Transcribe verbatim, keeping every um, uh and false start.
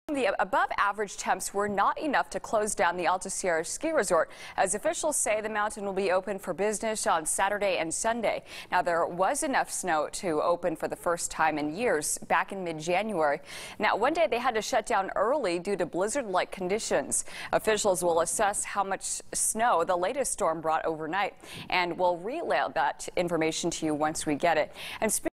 The above-average temps were not enough to close down the Alta Sierra Ski Resort, as officials say the mountain will be open for business on Saturday and Sunday. Now, there was enough snow to open for the first time in years back in mid-January. Now, one day they had to shut down early due to blizzard-like conditions. Officials will assess how much snow the latest storm brought overnight, and we'll relay that information to you once we get it. And